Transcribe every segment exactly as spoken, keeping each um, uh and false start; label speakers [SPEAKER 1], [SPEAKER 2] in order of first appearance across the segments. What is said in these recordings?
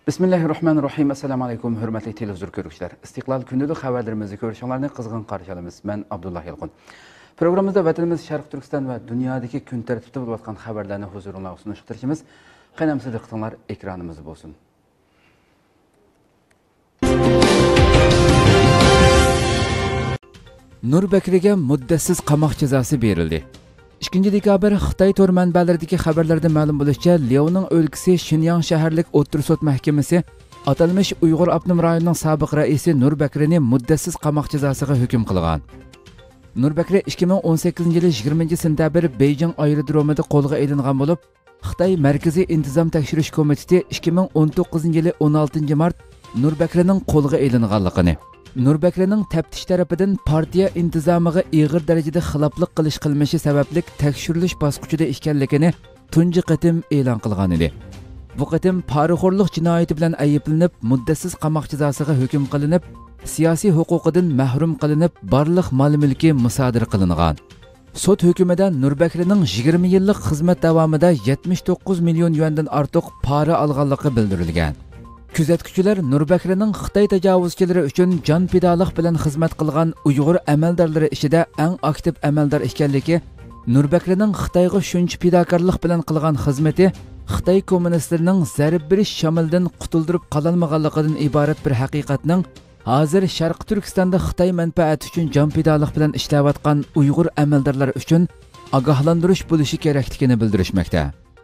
[SPEAKER 1] Bismillahirrahmanirrahim. Assalamu alaykum, hurmatli televizor ko'ruvchilar. Istiqlol kundalik xabarlarimizni ko'rishinglarni qizg'in qarshi olamiz. Men Abdullah Yalqin. Programmamizda vatanimiz Sharq Turkiston va dunyodagi kun tartibida bo'lib o'tgan xabarlarni huzuringizga sunishtirishimiz. Qaynamsiz diqqatinglar ekranimizda bo'lsin. Nurbakriga muddatsiz qamoq jazosi berildi. ikkinchi dekabr Xitoy tor manbalaridagi xabarlarda ma'lum bo'lishicha, Liaoning o'lkasi Shinyang shaharlik o'tir sud mahkamasi atalmish Uyg'ur avtonom rayonining sobiq raisi Nurbakrini muddatsiz qamoq jazosiga hukm qilgan. Nurbakri ikki ming o'n sakkizinchi yil yigirmanchi sentabr Beijing aerodromida qo'lga olingan bo'lib, Xitoy Markaziy intizom tekshirish komiteti ikki ming o'n to'qqizinchi yil o'n oltinchi mart Nurbakrining qo'lga olinganligini, Nurbakrining taftish tarafidan partiya intizomiga og'ir darajada xiloflik qilish qilmishi sababli tekshirilish bosqichida ekanligini tunji qatim e'lon qilgan edi. Bu qatim poraxo'rlik jinoyati bilan ayblanib, muddatsiz qamoq jazosiga hukm qilinib, siyosiy huquqidan mahrum qilinib, barliq mol-mulki musodir qilingan. Sud hukmida Nurbakrining yigirma yillik xizmat davomida yetmish to'qqiz million yuandan ortiq pora olganligi bildirilgan. Kuzatuvchilar Nurbakrining Xitoy tajovuzchilari uchun jon fidolik bilan xizmat qilgan Uyg'ur amaldorlari ichida eng aktiv amaldor ekanligi, Nurbakrining Xitoyga shuncha fidokorlik bilan qilgan xizmati Xitoy kommunistlarining zarb berish shamildan qutuldirib qololmaganligidan iborat bir haqiqatning hozir Sharq Turkistonda Xitoy manfaati uchun jon fidolik bilan ishlayotgan Uyg'ur amaldorlari uchun ogohlantirish bo'lishi kerakligini bildirishmoqda.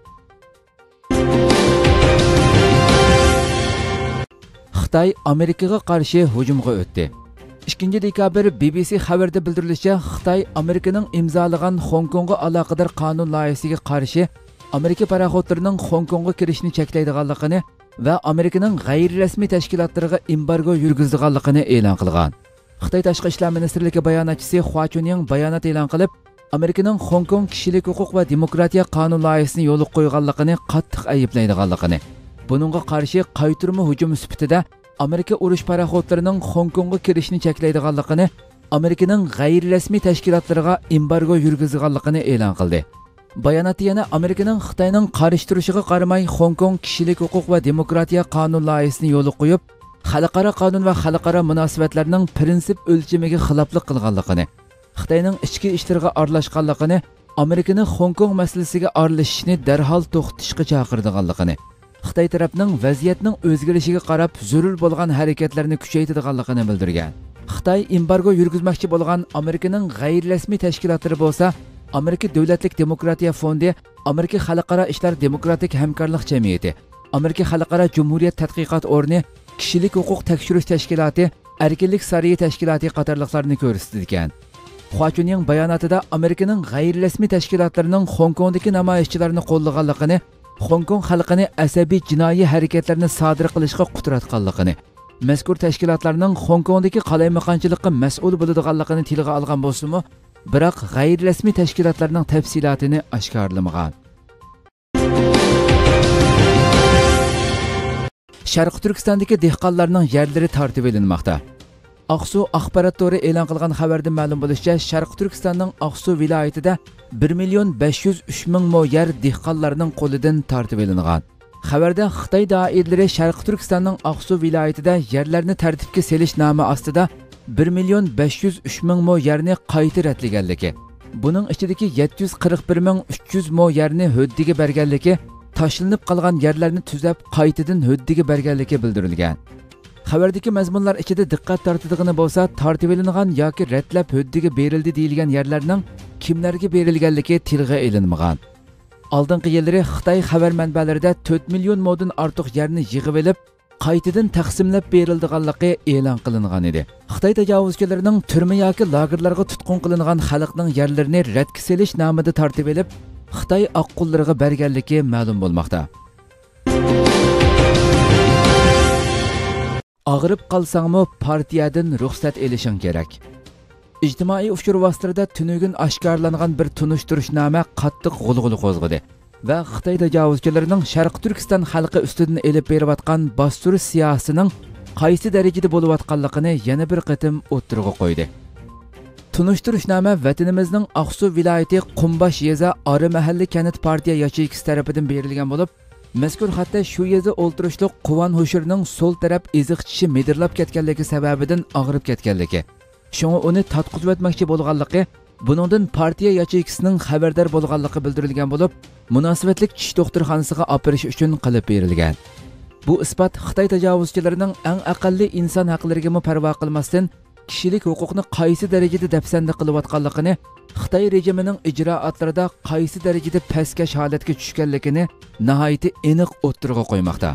[SPEAKER 1] Xitoy Amerikaga qarshi hujumga o'tdi. ikkinchi dekabr B B C xabarida bildirilishicha, Xitoy Amerikaning imzolagan Hong Kongga aloqador qonun loyihasiga qarshi Amerika paraxodlarining Hong Kongga kirishni cheklaydiganligini va Amerikaning g'ayri-rasmiy tashkilotlariga embargo yurgizganligini e'lon qilgan. Xitoy Tashqi ishlar ministrligi bayonotchisi Hua Chunying bayonot e'lon qilib, Amerikaning Hong Kong kishilik huquq va demokratiya qonun loyihasini yo'lga qo'yganligini qattiq ayblaydiganligini, buningga qarshi qaytirma hujum sifatida Amerika urush paraxodlarining Hong Kongga kirishni cheklaydiganligini, Amerikaning g'ayri-rasmiy tashkilotlariga embargo yurgizganligini e'lon qildi. Bayonotda yana Amerikaning Xitoyning qarshi turishiga qaramay Hong Kong kishilik huquq va demokratiya qonun loyihasini yo'lga qo'yib, xalqaro qonun va xalqaro munosabatlarning prinsip o'lchamiga xiloflik qilganligini, Xitoyning ichki ishlariga aralashganligini, Amerikaning Hong Kong masalasiga aralashishni darhol to'xtatishga chaqirganligini, Xitoy tarafining vaziyatning o'zgarishiga qarab zarur bo'lgan harakatlarni kuchaytirganligini bildirgan. Xitoy embargo yurgizmoqchi bo'lgan Amerikaning g'ayri-rasmiy tashkilotlari bo'lsa, Amerika Davlatlik demokratiya fondi, Amerika xalqaro ishlar demokratik hamkorlik jamiyati, Amerika xalqaro jumhuriyat tadqiqot o'rni, kishilik huquq tekshirish tashkiloti, erkinlik saroyi tashkiloti qatorliqlarni ko'rsatgan. Hua Chunying bayonotida Amerikaning g'ayri-rasmiy tashkilotlarining Hong Kongdagi namoyishchilarni qo'llaganligini, Hong Kong xalqini asabiy jinoiy harakatlarni sodir qilishga qudratganligini, mazkur tashkilotlarning Hong Kongdagi qalaymaqonchilikqa mas'ul bo'ladiganligini tilga olgan bo'lsa-mu, biroq g'ayri-rasmiy tashkilotlarning tafsilotini oshkorlamagan. Sharq Turkistondagi dehqonlarning yerlari tartib etilmoqda. Aqsu axborot to'ri e'lon qilgan xabarda ma'lum bo'lishicha, Sharq Turkistonning Aqsu viloyatida bir million besh yuz uch ming mo yer dehqonlarning qo'lidan tartib elingan. Xabarda Xitoy doiralari Sharq Turkistonning Aqsu viloyatida yerlarni tartibga selish nomi ostida bir million besh yuz uch ming mo yerni qayta ratlaganligi, buning ichidagi yetti yuz qirq bir ming uch yuz mo yerni huddiga berganligi, tashlanib qolgan yerlarni tuzab qaytadan huddiga berganligi bildirilgan. Xabardagi mazmunlar ichida diqqat tortadigan bo'lsa, tartib elingan yoki ratlab huddiga berildi deyilgan yerlarning kimlarga berilganligi tilga ilinmagan. Oldingi yillari Xitoy xabar manbalarida to'rt million modan ortiq yerni yig'ib olib, qaytadan taqsimlab berilganligi e'lon qilingan edi. Xitoy tajovuzchilarining turma yoki lagerlarga tutqun qilingan xalqning yerlarini radga selish nomida tartib olib, Xitoy oqqullariga berganligi ma'lum bo'lmoqda. Og'rib qolsangmi partiyadan ruxsat elishing kerak. Ijtimoiy uchur vositalarida tunugun oshkorlangan bir tunishtirishnoma qattiq g'ulg'ul qo'zg'adi va Xitoy tajovuzchilarining Sharq Turkiston xalqi ustidan elib berayotgan bostirish siyosatining qaysi darajada bo'layotganligini yana bir qatim o'ttirg'a qo'ydi. Tunishtirishnoma vatanimizning Aqsu viloyati Qumbash yeza Ori mahalli kanit partiya yacheyksi tarafidan berilgan bo'lib, Mazkur xatda shu yerda o'ltirishliq Quvon Hoshirning so'l taraf eziqchishi medirlab ketganligi sababidan og'rib ketganligi, shunga uni tatqizib o'tmoqchi bo'lganligi, buningdan partiya yacheykisining xabardor bo'lganligi bildirilgan bo'lib, munosabatlik tish doktorxonasiga operish uchun qilib berilgan. Bu isbot Xitoy tajovuzchilarining eng aqalli inson haqlariga parvo qilmasdan kishilik huquqni qaysi darajada dafsanda qilayotganligini, Xitoy rejimining ijroatlarida qaysi darajada pastkash holatga tushganligini nihoyat aniq o'ttirg'a qo'ymoqda.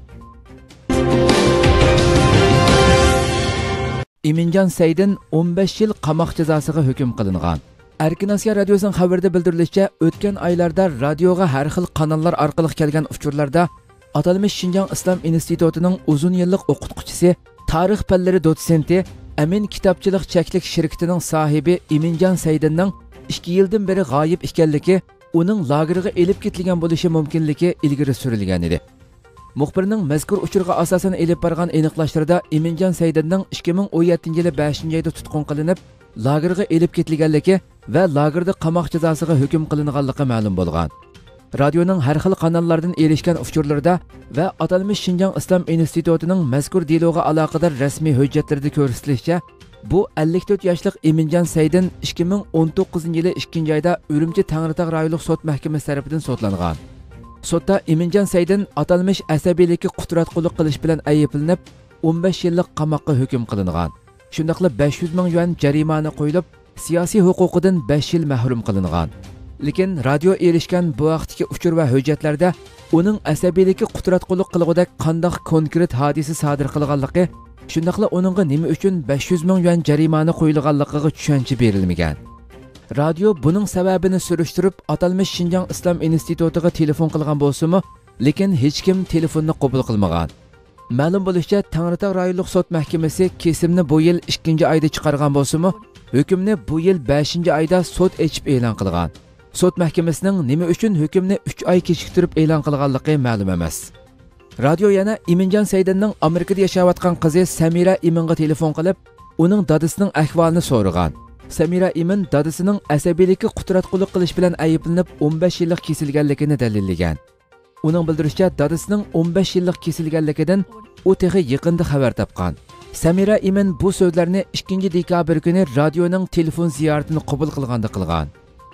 [SPEAKER 1] Iminjon Saydin o'n besh yil qamoq jazosiga hukm qilingan. Erkin Osiyo radiosining xabarida bildirilishicha, o'tgan oylarda radioga har xil kanallar orqali kelgan uchurlarda atalmish Xinjiang Islom institutining uzun yillik o'qituvchisi, tarix fanlari dotsenti, Amin kitobchilik cheklik shirkatining sohibi Iminjon Saydinning ikki yildan beri g'oyib ekanligi, uning lageriga elib ketilgan bo'lishi mumkinligi ilgari surilgan edi. Muxbirning mazkur uchurga asosan elib borgan aniqlashtirda Iminjon Saydinning ikki ming o'n yettinchi yili beshinchi oyda tutqun qilinib, lagerga elib ketilganligi va lagerda qamoq jazosiga hukm qilinganligi ma'lum bo'lgan. Radioning har xil kanallardan erishgan uchurlarda va atalmish Xinjiang Islom institutining mazkur deloga aloqador rasmiy hujjatlarda ko'rsatilishicha, bu ellik to'rt yoshlik Iminjon Saydin ikki ming o'n to'qqizinchi yili ikkinchi oyda Urumchi Tangritog rayonlik sud mahkamasi tomonidan sudlangan. Sudda Iminjon Saydin atalmish asabiylikka qudratqullik qilish bilan ayblanib, o'n besh yillik qamoqqa hukm qilingan. Shundaqla besh yuz ming yuan jarimani qo'yilib, siyosiy huquqidan besh yil mahrum qilingan. Lekin radio erishgan bu vaqtdagi uchur va hujjatlarda uning asabiylikka qudratqullik qilgudek qandoq konkret hodisa sodir qilganligi, shundaqla uningga nima uchun besh yuz ming yuan jarimani qo'yilganligiga tushuncha berilmagan. Radio buning sababini surishtirib, atalmish Xinjiang Islom institutiga telefon qilgan bo'lsa-mu, lekin hech kim telefonni qabul qilmagan. Ma'lum bo'lishicha, Tangritog rayonlik sud mahkamasi kesimni bu yil ikkinchi oyda chiqargan bo'lsa-mu, hukmni bu yil beshinchi oyda sud echib e'lon qilgan. Sud mahkamasining nima uchun hukmni uch oy kechiktirib e'lon qilganligi ma'lum emas. Radio yana Iminjon Saydinning Amerikada yashayotgan qizi Samira Iminga telefon qilib, uning dadasining ahvolini so'ragan. Samira Imin dadasining asabiylikka qudratqullik qilish bilan ayblanib o'n besh yillik kesilganligini dalillagan. Uning bildirishicha, dadasining o'n besh yillik kesilganligidan u texi yaqinda xabar topgan. Samira Imin bu so'zlarni ikkinchi dekabr kuni radioning telefon ziyoratini qabul qilganda qilgan.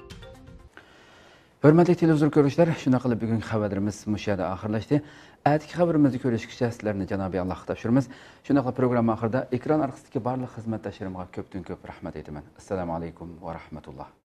[SPEAKER 1] Hurmatli televizor ko'ruvchilar, shuna qilib bugungi xabarimiz mushada oxirlashdi. Atigi xabarimizni ko'rishgacha sizlarni Janobiy Allohga topshiramiz. Shuna qilib program oxirida ekran orqasidagi barcha xizmatdoshlarimga ko'pdan ko'p rahmat aytaman. Assalomu alaykum va rahmatulloh.